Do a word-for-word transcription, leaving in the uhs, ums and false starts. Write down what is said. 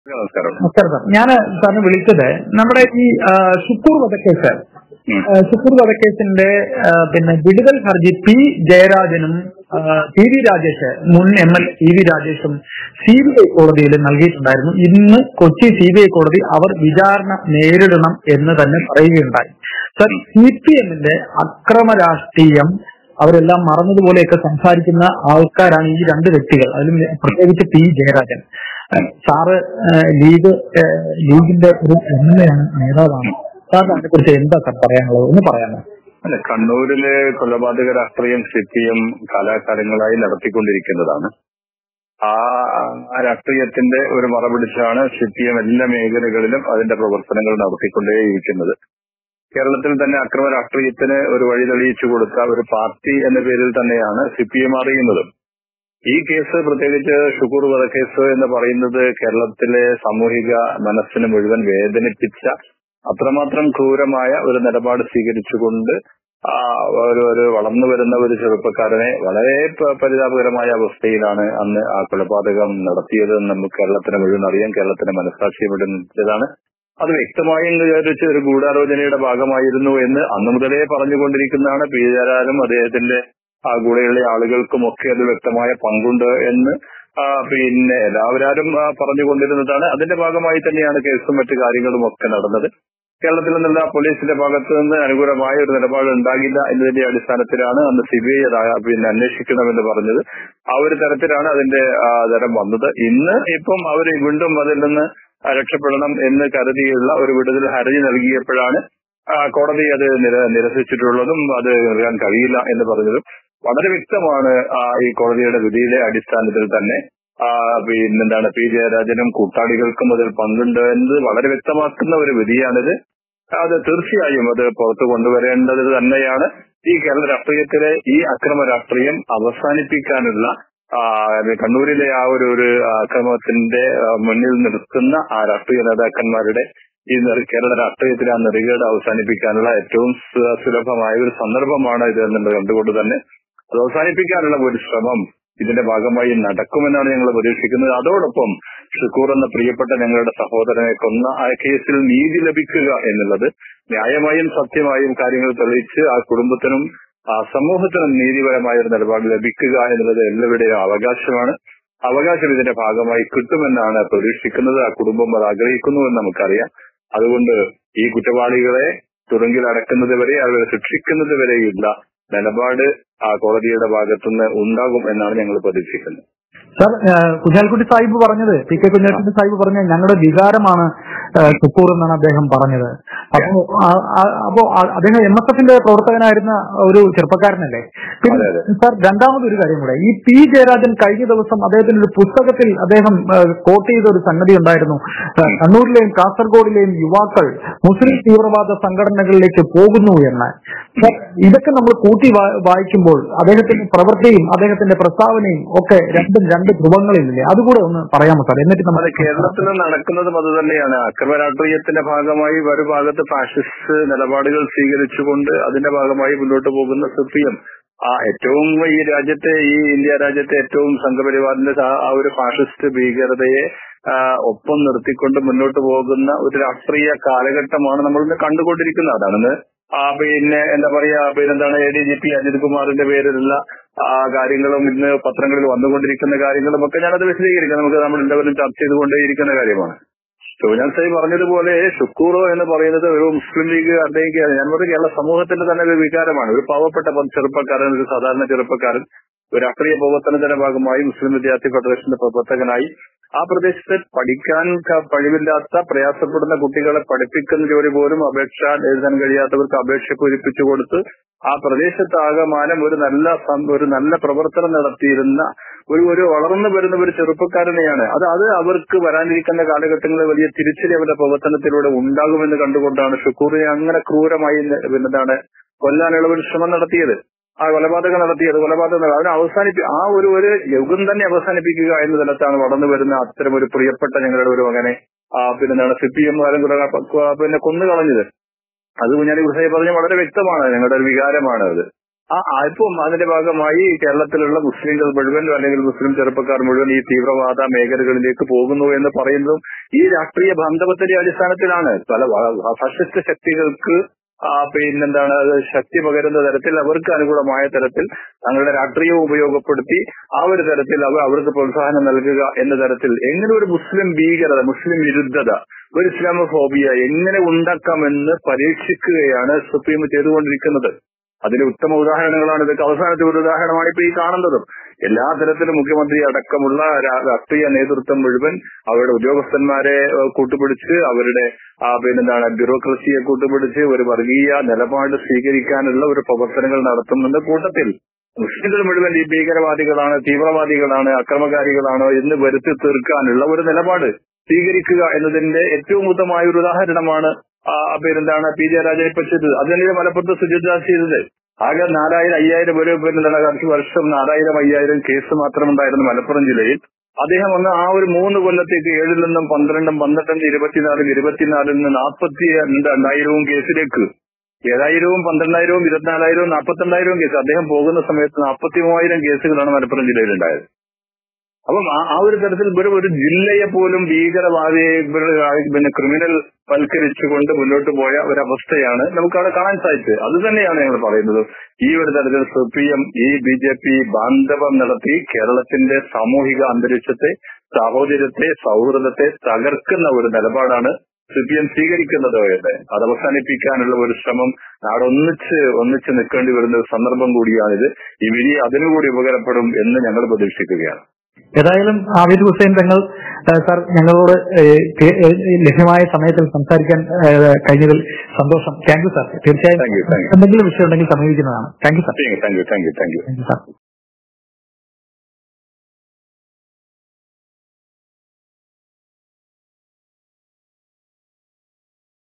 നമസ്കാരം. നമസ്കാരം സാർ. ഞാൻ സാറിന് വിളിച്ചത് നമ്മുടെ ഈ ഷുക്കൂർ വധക്കേസ് ഷുക്കൂർ വധക്കേസിന്റെ പിന്നെ വിടുതൽ ഹർജി പി ജയരാജനും ടി വി രാജേഷ് മുൻ M L A T V രാജേഷും സി ബി ഐ കോടതിയിൽ നൽകിയിട്ടുണ്ടായിരുന്നു. ഇന്ന് കൊച്ചി സി ബി ഐ കോടതി അവർ വിചാരണ നേരിടണം എന്ന് തന്നെ പറയുകയുണ്ടായി. സർ, സി പി എമ്മിന്റെ അക്രമ രാഷ്ട്രീയം അവരെല്ലാം മറന്നതുപോലെയൊക്കെ സംസാരിക്കുന്ന ആൾക്കാരാണ് ഈ രണ്ട് വ്യക്തികൾ. അതിലും പ്രത്യേകിച്ച് പി ജയരാജൻ സാറ് ലീഗ് ലീഗിന്റെ ഒരു എം എൽ എ ആണ്, നേതാവാണ്. സാറിന് അതിനെ കുറിച്ച് എന്താ സാർ പറയാനുള്ളത് ഒന്ന് പറയാമോ? അല്ല, കണ്ണൂരിലെ കൊലപാതക രാഷ്ട്രീയം സി പി എം കാലാകാലങ്ങളായി നടത്തിക്കൊണ്ടിരിക്കുന്നതാണ്. ആ രാഷ്ട്രീയത്തിന്റെ ഒരു മറപിടിച്ചാണ് സി പി എം എല്ലാ മേഖലകളിലും അതിന്റെ പ്രവർത്തനങ്ങൾ നടത്തിക്കൊണ്ടേയിരിക്കുന്നത്. കേരളത്തിൽ തന്നെ അക്രമ രാഷ്ട്രീയത്തിന് ഒരു വഴി തെളിയിച്ചു കൊടുത്ത ഒരു പാർട്ടി എന്ന പേരിൽ തന്നെയാണ് സി പി എം അറിയുന്നത്. ഈ കേസ്, പ്രത്യേകിച്ച് ഷുക്കൂർ വധക്കേസ് എന്ന് പറയുന്നത് കേരളത്തിലെ സാമൂഹിക മനസ്സിന് മുഴുവൻ വേദനിപ്പിച്ച, അത്രമാത്രം ക്രൂരമായ ഒരു നിലപാട് സ്വീകരിച്ചുകൊണ്ട് ആ ഒരു ഒരു വളർന്നു വരുന്ന ഒരു ചെറുപ്പക്കാരനെ വളരെ പരിതാപകരമായ അവസ്ഥയിലാണ് അന്ന് ആ കൊലപാതകം നടത്തിയത്. നമുക്ക് കേരളത്തിന് മുഴുവൻ അറിയാം, കേരളത്തിന്റെ മനസ്സാക്ഷി മുഴുവൻ നിശ്ചിതമാണ്. അത് വ്യക്തമായും വിചാരിച്ച് ഒരു ഗൂഢാലോചനയുടെ ഭാഗമായിരുന്നു എന്ന് അന്ന് മുതലേ പറഞ്ഞുകൊണ്ടിരിക്കുന്നതാണ്. പി ജയരാജനും അദ്ദേഹത്തിന്റെ ആ കൂടെയുള്ള ആളുകൾക്കും ഒക്കെ അത് വ്യക്തമായ പങ്കുണ്ട് എന്ന് പിന്നെ എല്ലാവരും പറഞ്ഞുകൊണ്ടിരുന്നതാണ്. അതിന്റെ ഭാഗമായി തന്നെയാണ് കേസും മറ്റു കാര്യങ്ങളും ഒക്കെ നടന്നത്. കേരളത്തിൽ നിന്നുള്ള പോലീസിന്റെ ഭാഗത്ത് നിന്ന് അനുകൂലമായ ഒരു നിലപാട് ഉണ്ടാകില്ല എന്നതിന്റെ അടിസ്ഥാനത്തിലാണ് അന്ന് സി ബി ഐ പിന്നെ അന്വേഷിക്കണമെന്ന് പറഞ്ഞത്. ആ ഒരു തരത്തിലാണ് അതിന്റെ തരം വന്നത്. ഇന്ന് ഇപ്പം അവർ വീണ്ടും അതിൽ നിന്ന് രക്ഷപ്പെടണം എന്ന് കരുതിയുള്ള ഒരു വിടുതൽ ഹർജി നൽകിയപ്പോഴാണ് കോടതി അത് നിരസിച്ചിട്ടുള്ളതും അത് നൽകാൻ കഴിയില്ല എന്ന് പറഞ്ഞതും. വളരെ വ്യക്തമാണ് ഈ കോടതിയുടെ വിധിയുടെ അടിസ്ഥാനത്തിൽ തന്നെ പിന്നെന്താണ് പി ജയരാജനും കൂട്ടാളികൾക്കും അതിൽ പങ്കുണ്ട് എന്നത് വളരെ വ്യക്തമാക്കുന്ന ഒരു വിധിയാണിത്. അത് തീർച്ചയായും അത് പുറത്തു കൊണ്ടുവരേണ്ടത് തന്നെയാണ്. ഈ കേരള രാഷ്ട്രീയത്തിലെ ഈ അക്രമ രാഷ്ട്രീയം അവസാനിപ്പിക്കാനുള്ള കണ്ണൂരിലെ ആ ഒരു ഒരു അക്രമത്തിന്റെ മുന്നിൽ നിർത്തുന്ന ആ രാഷ്ട്രീയ നേതാക്കന്മാരുടെ ഈ കേരള രാഷ്ട്രീയത്തിലെ ആ നെറികേട് അവസാനിപ്പിക്കാനുള്ള ഏറ്റവും സുലഭമായ ഒരു സന്ദർഭമാണ് ഇത് എന്നുള്ളത് കണ്ടുകൊണ്ട് തന്നെ അത് അവസാനിപ്പിക്കാനുള്ള ഒരു ശ്രമം ഇതിന്റെ ഭാഗമായി നടക്കുമെന്നാണ് ഞങ്ങൾ പ്രതീക്ഷിക്കുന്നത്. അതോടൊപ്പം ഷുക്കൂർ എന്ന പ്രിയപ്പെട്ട ഞങ്ങളുടെ സഹോദരനെ കൊന്ന ആ കേസിൽ നീതി ലഭിക്കുക എന്നുള്ളത് ന്യായമായും സത്യമായും കാര്യങ്ങൾ തെളിയിച്ച് ആ കുടുംബത്തിനും ആ സമൂഹത്തിനും നീതിപരമായ ഒരു നിലപാട് ലഭിക്കുക എന്നുള്ളത് എല്ലാവരുടെയും അവകാശമാണ്. അവകാശം ഇതിന്റെ ഭാഗമായി കിട്ടുമെന്നാണ് പ്രതീക്ഷിക്കുന്നത്. ആ കുടുംബം അത് ആഗ്രഹിക്കുന്നു എന്ന് നമുക്കറിയാം. അതുകൊണ്ട് ഈ കുറ്റവാളികളെ തുറുങ്കിൽ അടക്കുന്നത് വരെ, അവരെ ശിക്ഷിക്കുന്നത് വരെയുള്ള നിലപാട് ആ കോടതിയുടെ ഭാഗത്തുനിന്ന് ഉണ്ടാകും എന്നാണ് ഞങ്ങൾ പ്രതീക്ഷിക്കുന്നത്. സാർ, കുഞ്ഞാലിക്കുട്ടി സാഹിബ് പറഞ്ഞത്, പി കെ കുഞ്ഞാലിക്കുട്ടി സാഹിബ് പറഞ്ഞത് ഞങ്ങളുടെ വികാരമാണ് ഷുക്കൂർ എന്നാണ് അദ്ദേഹം പറഞ്ഞത്. അപ്പോ അപ്പോ അദ്ദേഹം എം എസ് എഫിന്റെ പ്രവർത്തകനായിരുന്ന ഒരു ചെറുപ്പക്കാരനല്ലേ? പിന്നെ സാർ, രണ്ടാമതൊരു കാര്യം കൂടെ, ഈ പി ജയരാജൻ കഴിഞ്ഞ ദിവസം അദ്ദേഹത്തിന്റെ ഒരു പുസ്തകത്തിൽ അദ്ദേഹം കോട്ട് ചെയ്ത ഒരു സംഗതി ഉണ്ടായിരുന്നു. കണ്ണൂരിലെയും കാസർഗോഡിലെയും യുവാക്കൾ മുസ്ലിം തീവ്രവാദ സംഘടനകളിലേക്ക് പോകുന്നു എന്ന്. ഇതൊക്കെ നമ്മൾ കൂട്ടി വായിക്കുമ്പോൾ അദ്ദേഹത്തിന്റെ പ്രവൃത്തിയും അദ്ദേഹത്തിന്റെ പ്രസ്താവനയും ഒക്കെ രണ്ടും രണ്ട് ധ്രുവങ്ങളില്ലേ? അതുകൂടെ ഒന്ന് പറയാമോ സാർ? എന്നിട്ട് നമ്മൾ കേരളത്തിൽ നടക്കുന്നതും അത് തന്നെയാണ്. അക്രമ രാഷ്ട്രീയത്തിന്റെ ഭാഗമായി ഒരു ഭാഗത്ത് ഫാഷിസ്റ്റ് നിലപാടുകൾ സ്വീകരിച്ചുകൊണ്ട് അതിന്റെ ഭാഗമായി മുന്നോട്ട് പോകുന്ന സി പി എം ആ ഏറ്റവും ഈ രാജ്യത്തെ ഈ ഇന്ത്യ രാജ്യത്തെ ഏറ്റവും സംഘപരിവാറിന്റെ ആ ഒരു ഫാഷിസ്റ്റ് ഭീകരതയെ ഒപ്പം നിർത്തിക്കൊണ്ട് മുന്നോട്ട് പോകുന്ന ഒരു രാഷ്ട്രീയ കാലഘട്ടമാണ് നമ്മളിന്ന് കണ്ടുകൊണ്ടിരിക്കുന്നത്. അതാണെന്ന് ആ പിന്നെ എന്താ പറയാ പിന്നെന്താണ് A D G P Ajith കുമാറിന്റെ പേരിലുള്ള ആ കാര്യങ്ങളും ഇന്ന് പത്രങ്ങളിൽ വന്നുകൊണ്ടിരിക്കുന്ന കാര്യങ്ങളും ഒക്കെ ഞാനത് വിശദീകരിക്കാം. നമുക്ക് നമ്മൾ എല്ലാവരും ചർച്ച ചെയ്തുകൊണ്ടേയിരിക്കുന്ന കാര്യമാണ്. ഞാൻ സായി പറഞ്ഞതുപോലെ ഷുക്കൂർ എന്ന് പറയുന്നത് ഒരു മുസ്ലിം ലീഗ് അദ്ദേഹം ഞാൻ പറഞ്ഞ കേരള സമൂഹത്തിന്റെ തന്നെ ഒരു വികാരമാണ്. ഒരു പാവപ്പെട്ട ചെറുപ്പക്കാരൻ, ഒരു സാധാരണ ചെറുപ്പക്കാരൻ ഒരു രാഷ്ട്രീയ പ്രവർത്തനത്തിന്റെ ഭാഗമായി മുസ്ലിം വിദ്യാർത്ഥി ഫെഡറേഷന്റെ പ്രവർത്തകനായി ആ പ്രദേശത്ത് പഠിക്കാൻ കഴിവില്ലാത്ത പ്രയാസപ്പെടുന്ന കുട്ടികളെ പഠിപ്പിക്കുന്ന ജോലി പോലും അപേക്ഷ എഴുതാൻ കഴിയാത്തവർക്ക് അപേക്ഷ പൂരിപ്പിച്ചു കൊടുത്ത് ആ പ്രദേശത്താകമാനം ഒരു നല്ല ഒരു നല്ല പ്രവർത്തനം നടത്തിയിരുന്ന ഒരു ഒരു വളർന്നു വരുന്ന ഒരു ചെറുപ്പക്കാരനെയാണ്. അത് അത് അവർക്ക് വരാനിരിക്കുന്ന കാലഘട്ടങ്ങളിൽ വലിയ തിരിച്ചടി അവരുടെ പ്രവർത്തനത്തിലൂടെ ഉണ്ടാകുമെന്ന് കണ്ടുകൊണ്ടാണ് ഷുക്കൂറിനെ അങ്ങനെ ക്രൂരമായി എന്താണ് കൊല്ലാനുള്ള ഒരു ശ്രമം നടത്തിയത്, ആ കൊലപാതകം നടത്തിയത്. കൊലപാതകം അതിനെ അവസാനിപ്പി ആ ഒരു ഒരു യുഗം തന്നെ അവസാനിപ്പിക്കുക എന്ന തലത്താണ് വളർന്നു വരുന്ന അത്തരം ഒരു പ്രിയപ്പെട്ട ഞങ്ങളുടെ ഒരു മകനെ പിന്നെന്താണ് സി പി എം പിന്നെ കൊന്നുകളഞ്ഞത്. അത് കുഞ്ഞാലി കുറുസായി പറഞ്ഞ വളരെ വ്യക്തമാണ്, ഞങ്ങളുടെ ഒരു വികാരമാണ് അത്. ആ ഇപ്പം അതിന്റെ ഭാഗമായി കേരളത്തിലുള്ള മുസ്ലിങ്ങൾ മുഴുവൻ അല്ലെങ്കിൽ മുസ്ലിം ചെറുപ്പക്കാർ മുഴുവൻ ഈ തീവ്രവാദ മേഖലകളിലേക്ക് പോകുന്നു എന്ന് പറയുന്നതും ഈ രാഷ്ട്രീയ ബാന്ധവത്തിന്റെ അടിസ്ഥാനത്തിലാണ്. പല ഫാഷിസ്റ്റ് ശക്തികൾക്ക് പിന്നെന്താണ് ശക്തി പകരുന്ന തരത്തിൽ അവർക്ക് അനുകൂലമായ തരത്തിൽ തങ്ങളുടെ രാഷ്ട്രീയം ഉപയോഗപ്പെടുത്തി ആ ഒരു തരത്തിൽ അവർ അവർക്ക് പ്രോത്സാഹനം നൽകുക എന്ന തരത്തിൽ എങ്ങനെ ഒരു മുസ്ലിം ഭീകരത, മുസ്ലിം വിരുദ്ധത, ഒരു ഇസ്ലാമോഫോബിയ എങ്ങനെ ഉണ്ടാക്കാമെന്ന് പരീക്ഷിക്കുകയാണ് സുപ്രീം ചെയ്തുകൊണ്ടിരിക്കുന്നത്. അതിന് ഉത്തമ ഉദാഹരണങ്ങളാണ്. ഇതൊക്കെ അവസാനത്തെ ഒരു ഉദാഹരണമാണ് ഇപ്പൊ ഈ കാണുന്നതും. എല്ലാ തരത്തിലും മുഖ്യമന്ത്രി അടക്കമുള്ള രാഷ്ട്രീയ നേതൃത്വം മുഴുവൻ അവരുടെ ഉദ്യോഗസ്ഥന്മാരെ കൂട്ടുപിടിച്ച് അവരുടെ പിന്നെന്താണ് ബ്യൂറോക്രസിയെ കൂട്ടുപിടിച്ച് ഒരു വർഗീയ നിലപാട് സ്വീകരിക്കാനുള്ള ഒരു പ്രവർത്തനങ്ങൾ നടത്തുന്നുണ്ട്. കൂട്ടത്തിൽ മുസ്ലിങ്ങൾ മുഴുവൻ ഈ ഭീകരവാദികളാണ്, തീവ്രവാദികളാണ്, അക്രമകാരികളാണ് എന്ന് വരുത്തി തീർക്കാനുള്ള ഒരു നിലപാട് സ്വീകരിക്കുക എന്നതിന്റെ ഏറ്റവും ഉത്തമമായ ഒരു ഉദാഹരണമാണ് പേരെന്താണ് പി ജയരാജൻ ഇപ്പൊ ചെയ്തത്. അതിനെ മലപ്പുറത്ത് സുജിത്ദാസ് ചെയ്തത്. ആകെ നാലായിരം അയ്യായിരം ഒരു പിന്നെന്താണ് അഞ്ച് വർഷം നാലായിരം അയ്യായിരം കേസ് മാത്രമുണ്ടായിരുന്നു മലപ്പുറം ജില്ലയിൽ. അദ്ദേഹം വന്ന് ആ ഒരു മൂന്ന് കൊല്ലത്തേക്ക് ഏഴിൽ നിന്നും പന്ത്രണ്ടും പന്ത്രണ്ടും ഇരുപത്തിനാലും ഇരുപത്തിനാലിൽ നിന്ന് നാൽപ്പത്തി രണ്ടായിരവും കേസിലേക്ക് ഏഴായിരവും പന്ത്രണ്ടായിരവും ഇരുപത്തിനാലായിരവും നാൽപ്പത്തിരണ്ടായിരവും കേസ് അദ്ദേഹം പോകുന്ന സമയത്ത് നാൽപ്പത്തി മൂവായിരം കേസുകളാണ് മലപ്പുറം ജില്ലയിൽ ഉണ്ടായത്. അപ്പം ആ ഒരു തരത്തിൽ വെറും ഒരു ജില്ലയെ പോലും ഭീകരവാദിയെ പിന്നെ ക്രിമിനൽ വൽക്കരിച്ചുകൊണ്ട് മുന്നോട്ട് പോയ ഒരവസ്ഥയാണ് നമുക്ക് അവിടെ കാണാൻ സാധിച്ചത്. അത് തന്നെയാണ് ഞങ്ങൾ പറയുന്നത്. ഈ ഒരു തരത്തിൽ സി പി എം ഈ ബി ജെ പി ബാന്ധവം നടത്തി കേരളത്തിന്റെ സാമൂഹിക അന്തരീക്ഷത്തെ, സാഹോദര്യത്തെ, സൗഹൃദത്തെ തകർക്കുന്ന ഒരു നിലപാടാണ് സി പി എം സ്വീകരിക്കുന്നത്. അത് അവസാനിപ്പിക്കാനുള്ള ഒരു ശ്രമം നാടൊന്നിച്ച് ഒന്നിച്ച് നിൽക്കേണ്ടി വരുന്ന ഒരു സന്ദർഭം കൂടിയാണിത്. ഈ വിധി അതിനുകൂടി ഉപകാരപ്പെടും എന്ന് ഞങ്ങൾ പ്രതീക്ഷിക്കുകയാണ്. ഏതായാലും ആബിദ് ഹുസൈൻ തങ്ങൾ സാർ ഞങ്ങളോട് ലഭ്യമായ സമയത്തിൽ സംസാരിക്കാൻ കഴിഞ്ഞതിൽ സന്തോഷം. Thank you sir. തീർച്ചയായും എന്തെങ്കിലും വിഷയം ഉണ്ടെങ്കിൽ സമീപിക്കുന്നതാണ്. Thank you sir. Thank you thank you thank you sir.